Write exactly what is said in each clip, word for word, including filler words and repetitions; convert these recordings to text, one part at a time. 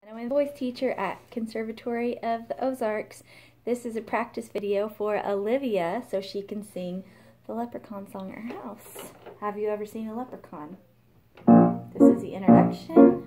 I'm a voice teacher at Conservatory of the Ozarks. This is a practice video for Olivia so she can sing the Leprechaun song at her house. Have you ever seen a leprechaun? This is the introduction.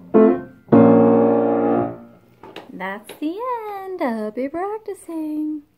That's the end. I'll be practicing.